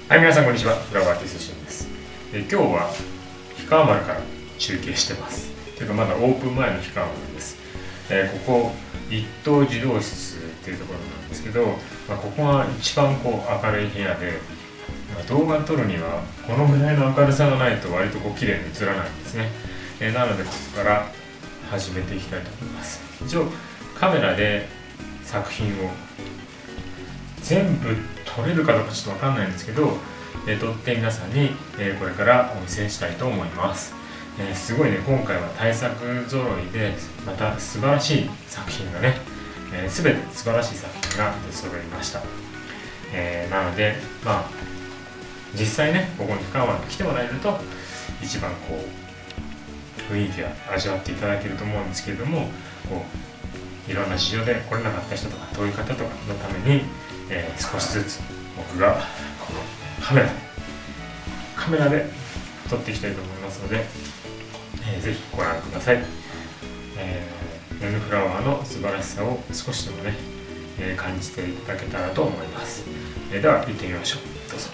はい、皆さんこんにちは。フラワーアーティストシンです。今日は氷川丸から中継してます。というかまだオープン前の氷川丸です。ここ一等児童室っていうところなんですけど、ここが一番明るい部屋で、動画撮るにはこのぐらいの明るさがないと割と綺麗に映らないんですね。なのでここから始めていきたいと思います。一応カメラで作品を全部撮れるかどうかちょっとわかんないんですけど、撮って皆さんにこれからお見せしたいと思います。すごいね、今回は大作揃いでまた素晴らしい作品がね、全て素晴らしい作品が出揃いました。なので実際ね、ここに氷川丸に来てもらえると一番雰囲気を味わっていただけると思うんですけれども、いろんな事情で来れなかった人とか遠い方とかのために、少しずつ僕がこのカメラで撮っていきたいと思いますので、ぜひご覧ください。ヤングフラワーの素晴らしさを少しでもね、感じていただけたらと思います。では行ってみましょう。どうぞ。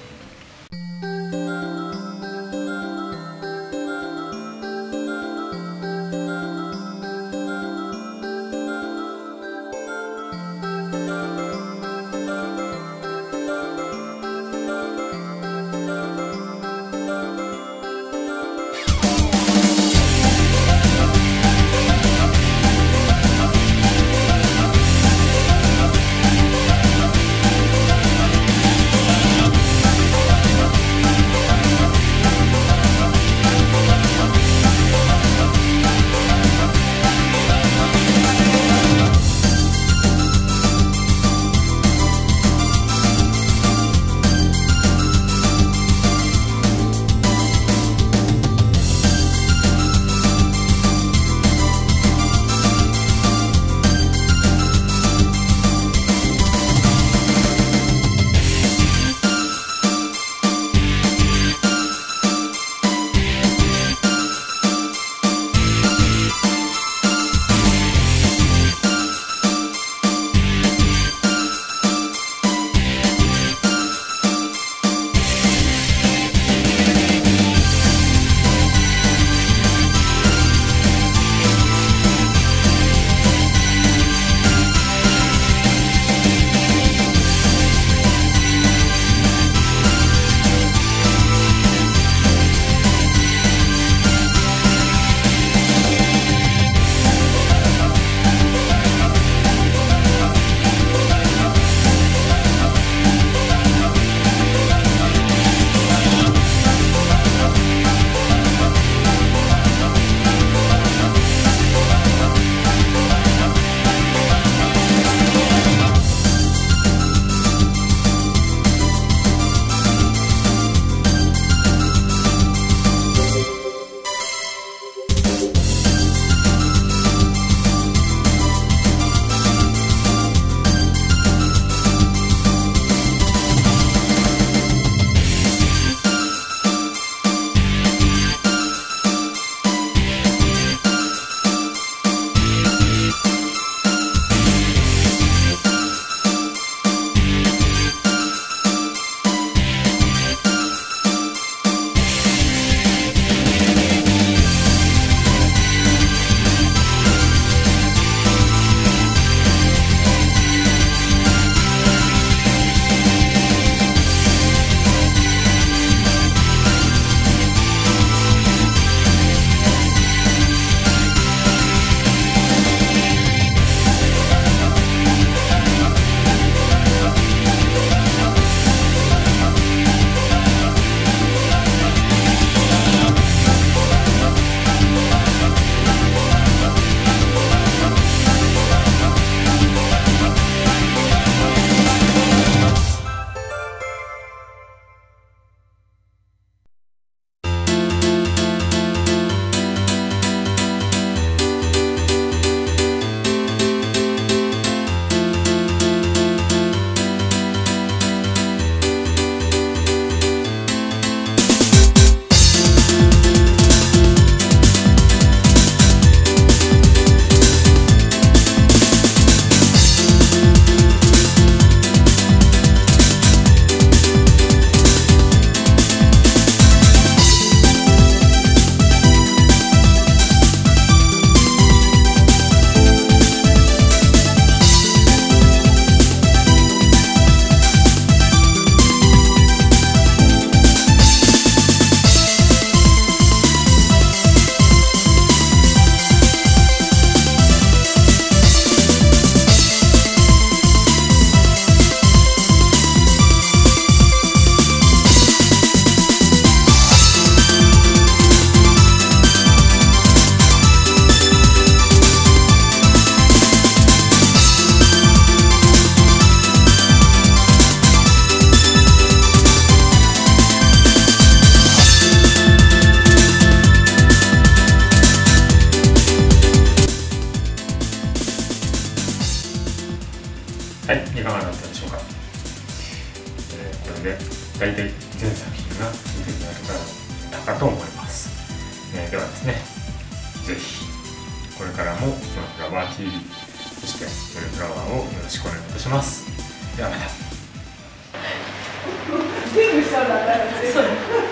大体全作品が見ていただけたかと思います。ではですね、ぜひこれからもフラワー TV、そしてフラワーをよろしくお願いいたします。ではまた。